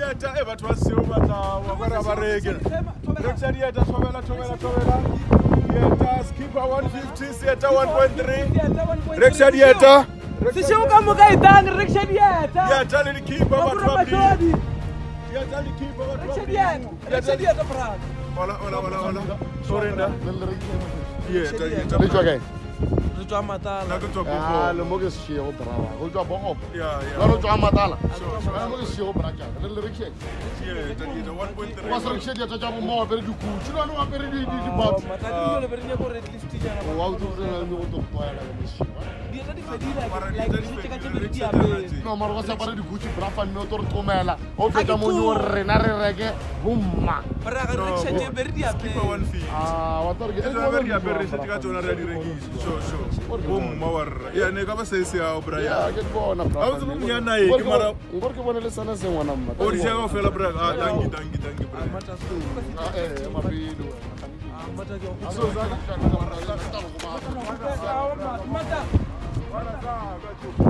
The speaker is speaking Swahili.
Yeta eba twasiyo bata wabara barege. Rexha yeta thobela. Yeta skipper 150 yeta 1.3. Rexha yeta. Seshego ka moka itang Rexha yeta. Yeta le keeper batho. Yeta le keeper batho. Rexha yeta brother. Hola. Sorenda. Yeta. Let's go. Twa matala. Ah, le mo ke Seshego brava. Go twa bo. Yeah. Lo twa matala. Mo ke Seshego braka. Le Rexha. Yeta 1.3. Wa Rexha ya tja bo mo pere di kutsi. Lo no pere di ba. Matala le berne go red lift jana. Wa o tlo no go toya la mo Seshego. Di tla di fedila like ka tse di ape. No maro go sa pare di kutsi brafa mme o tlo re tlomela. O feta mo ni o rena re reke bomma. Bara ga Rexha tse berdi ape. Skipper 150. Ah, wa tlo re ke Berdi ape re se ka tsona re di rekisi. Sure. Bomma warra. Ya ne ka ba se se a bra ya. Ya ke bona bra. A o tsemo nyana e ke mara ngor ke bona le sana se ngwana mma. o di jaga fela bra. Ah, dangi bra. Mata so. Mapilo. Mata ke o. So za ka Mata.